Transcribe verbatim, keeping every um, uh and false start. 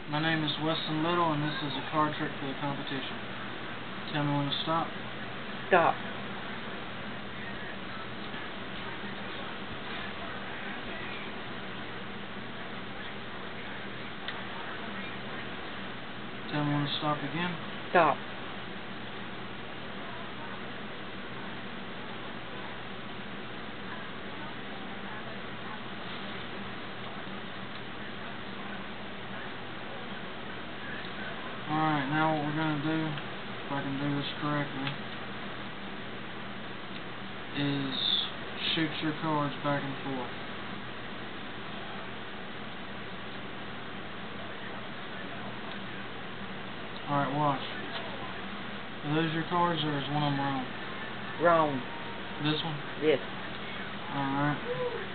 My name is Weston Little, and this is a card trick for the competition. Tell me when to stop. Stop. Tell me when to stop again. Stop. Alright, now what we're going to do, if I can do this correctly, is shoot your cards back and forth. Alright, watch. Are those your cards, or is one of them wrong? Wrong. This one? Yes. Alright.